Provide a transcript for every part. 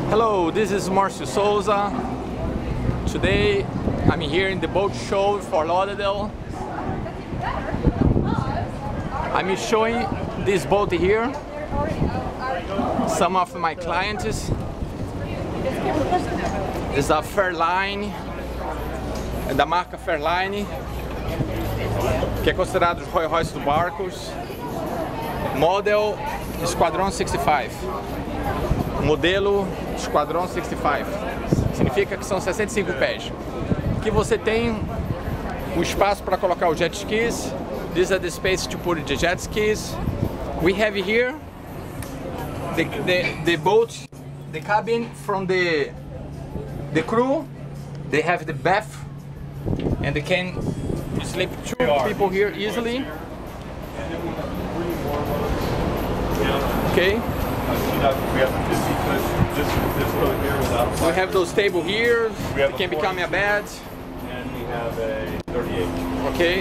Hello, this is Marcio Souza. Today I'm here in the boat show for Lauderdale. I'm showing this boat here. Some of my clients. This is a Fairline, da marca Fairline, que é considerado o Rolls Royce dos barcos. Model Esquadrão 65. Modelo Esquadrão 65. Significa que são 65 pés. Aqui você tem o espaço para colocar os jet skis. These are the space to put the jet skis. We have here the boat, the cabin from the crew. They have the bath and they can sleep two people here easily. Okay. We have those table here. It can become a bed. And we have a 38. Okay.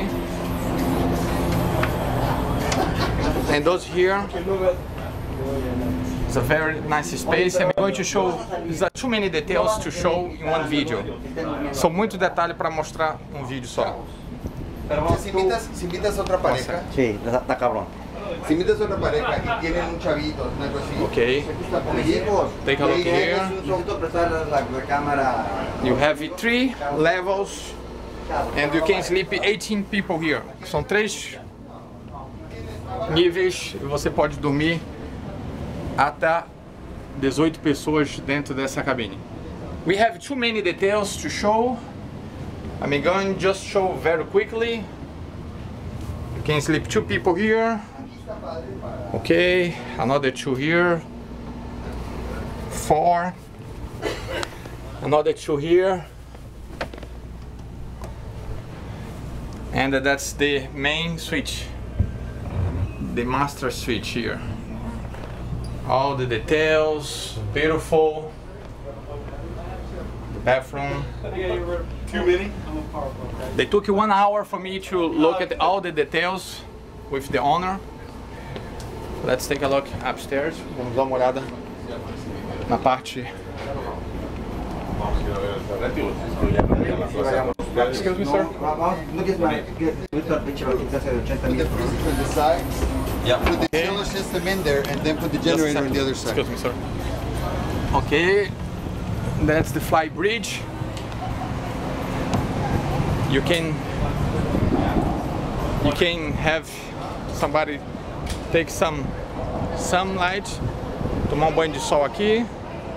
And those here. It's a very nice space. I'm going to show. There's too many details to show in one video. São muito detalhes para mostrar vídeo só. Si invitas a otra pareja, Sí, está cabrón. si invitas a otra pareja y tienen un chavito, algo así, Okay. Take a look here. Necesito prestar la cámara. You have 3 levels and you can sleep 18 people here. São 3 níveis e você pode dormir até 18 pessoas dentro dessa cabine. We have too many details to show. I'm going to just show very quickly. You can sleep 2 people here. Okay, another 2 here. 4. Another 2 here. And that's the main switch. The master switch here. All the details, beautiful. The bathroom. Too many? They took 1 hour for me to look at all the details with the owner. Let's take a look upstairs. Vamos dar uma olhada na parte. Excuse me, sir. Look at my picture of the 80 metros. from the sides, Yeah. put the chiller system in there and then put the generator on the other side. Excuse me, sir. Okay, that's the fly bridge. You can have somebody take some sunlight, tomar banho de sol aqui.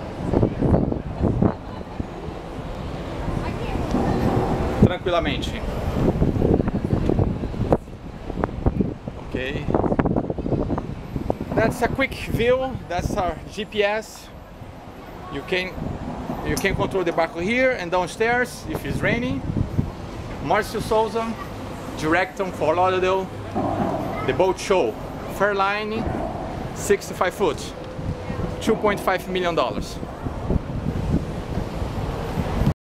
Tranquilamente. Okay. That's a quick view. That's our GPS. You can control the barco here and downstairs if it's raining. Marcio Souza, director for Lauderdale, the boat show, Fairline, 65 foot, $2.5 million.